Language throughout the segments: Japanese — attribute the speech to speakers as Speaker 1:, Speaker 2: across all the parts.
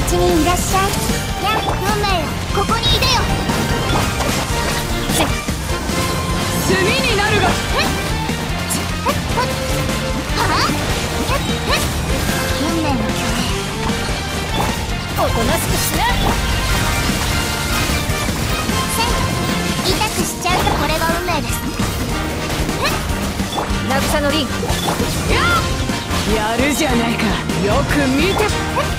Speaker 1: 家にいらっしゃい。や、運命よ、ここにいでよ。
Speaker 2: 炭になるが。
Speaker 1: 運命の巨
Speaker 2: おとなしくしな。
Speaker 1: 痛くしちゃうとこれが運命です。
Speaker 2: 渚の凛、やるじゃないか。よく見て。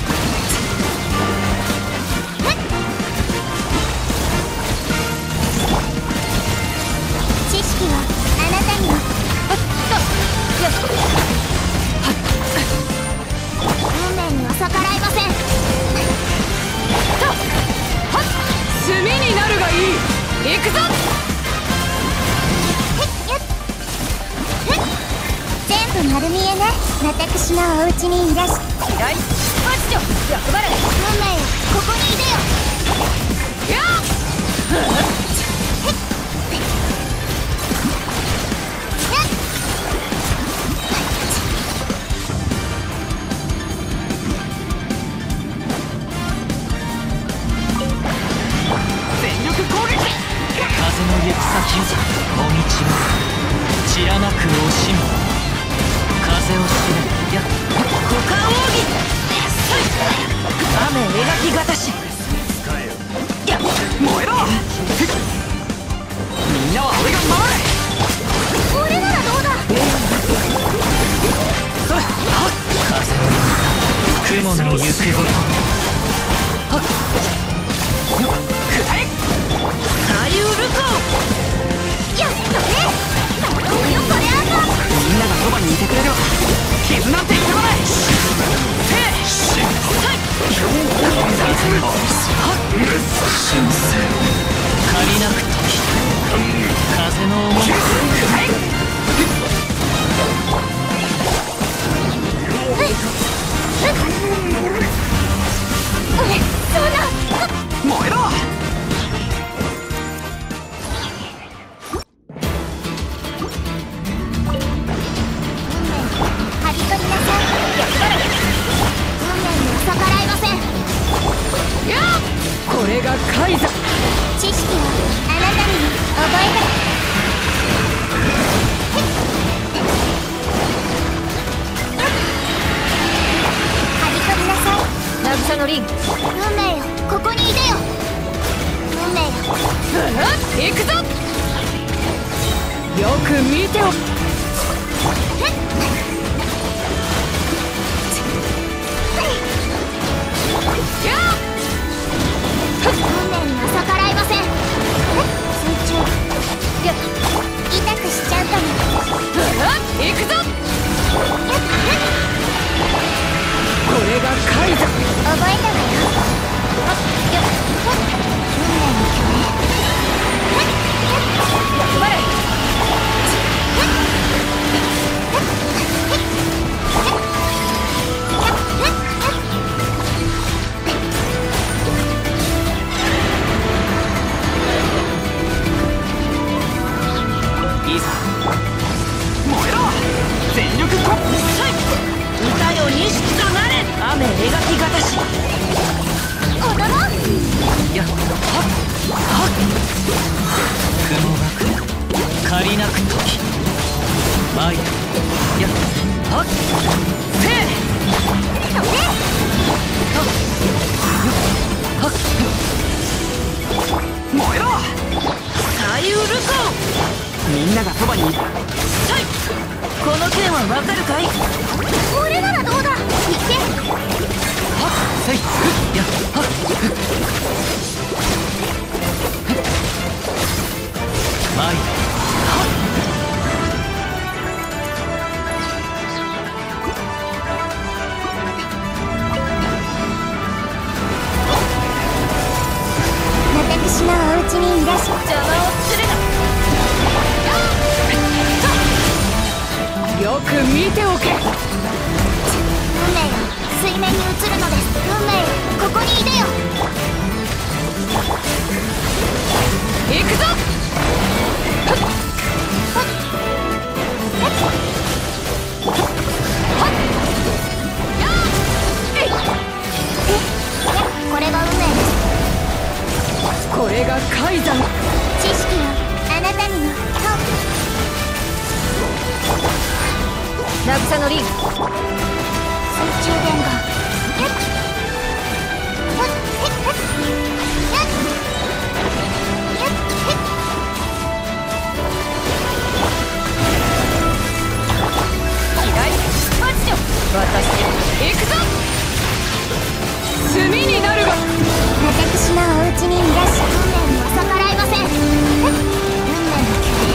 Speaker 1: 知識はあなたにも。運命には逆らいません。
Speaker 2: 炭になるがいい。行くぞ。
Speaker 1: 全部丸見えね。私のお家にいらっしゃい。
Speaker 2: 嫌いパッチョ役払い。
Speaker 1: 運命よ、ここにいでよ。
Speaker 2: 全力攻撃。
Speaker 3: 風の行く先をもみちも散らなく惜しむ風を知れ。や
Speaker 2: 股間奥義。雨描きがたし。や燃えろ。みんなは俺が守れ。
Speaker 1: 俺ならどうだ。
Speaker 3: 風の雲の行くごと
Speaker 2: 左右ルコ
Speaker 1: やっとね。なんとよこれあんの。
Speaker 2: みんながそばにいてくれれば傷なんて痛まない。
Speaker 3: 借りなく時風の重み
Speaker 1: そんな。
Speaker 2: 燃えろ。
Speaker 1: はび取りなさい。運命には逆らいません。
Speaker 2: これがカイザ。
Speaker 1: 知識はあなたにも覚えた。はび取りなさい。
Speaker 2: 渚の凛、
Speaker 1: 運命よ、ここにいでよ。運命よ。
Speaker 2: 行くぞ。よく見てお。
Speaker 1: 運命には逆らいません。水中痛くしちゃうかも。
Speaker 2: 行くぞ。これがカイザ。
Speaker 1: 覚えたわよ。運命の巨
Speaker 2: 役払い。いざ燃えろ。全力コップ。歌よ錦となれ。雨描きがたし。
Speaker 1: 踊ろう。
Speaker 3: や雲が来る借りなく時参る。やはっせい。
Speaker 2: 燃えろ。左右ルコ。みんながそばにいる。この剣はわかるかい。
Speaker 1: 俺ならどうだ。行け。
Speaker 3: はっせい。やはっ参る。
Speaker 1: 私のお家にいらっしゃい。
Speaker 2: 邪魔をするな。よく見ておけ。
Speaker 1: 運命よ、水面に映るのです。運命よ、ここにいでよ。
Speaker 2: 行くぞ。
Speaker 1: やっ
Speaker 2: 渚のリング
Speaker 1: 水中伝言。
Speaker 2: 私行くぞ。炭になるが。
Speaker 1: 私のお家にいらっしゃい。運命には逆らいません。運命の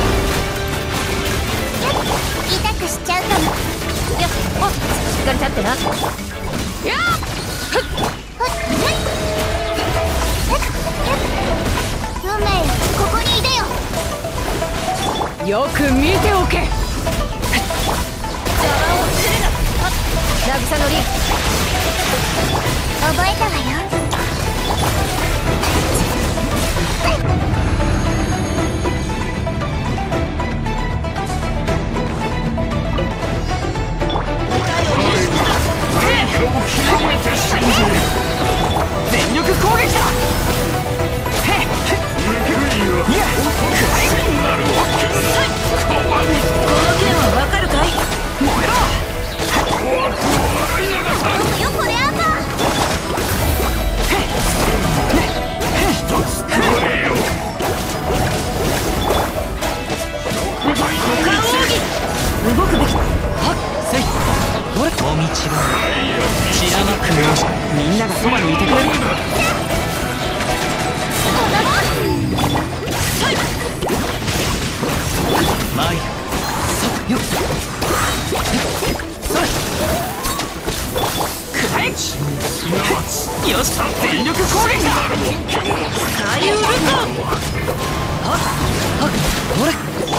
Speaker 1: 剣。痛くしちゃうかも。
Speaker 2: やっ、おっ、しっかり立ってな。やっ、
Speaker 1: 運命よ、ここにいでよ。
Speaker 2: よく見ておけ。邪魔をするな。渚のリング。
Speaker 1: 覚えたわよ。
Speaker 2: 全力攻撃だ。この剣はわかるかい。燃えろ。
Speaker 1: よこれあんた。
Speaker 2: 動くべき。
Speaker 3: はっせい。俺お道は散らまくよ。
Speaker 2: みんながそばにいてくれる。
Speaker 3: 前そよっそれ
Speaker 2: くらえ。よし、全力攻撃だ。左右ルート。
Speaker 3: はっはっ俺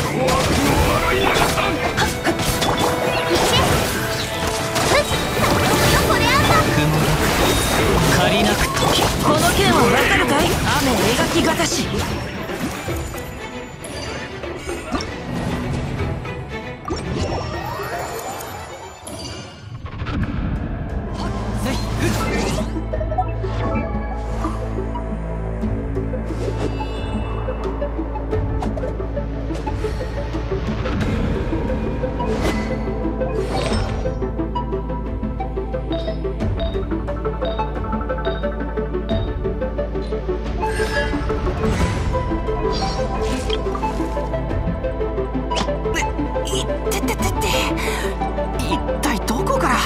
Speaker 3: 雲が借りなく時。
Speaker 2: この剣はわかるかい。雨描きがたし。一体どこから。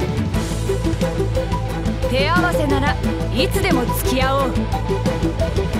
Speaker 2: 手合わせならいつでも付き合おう。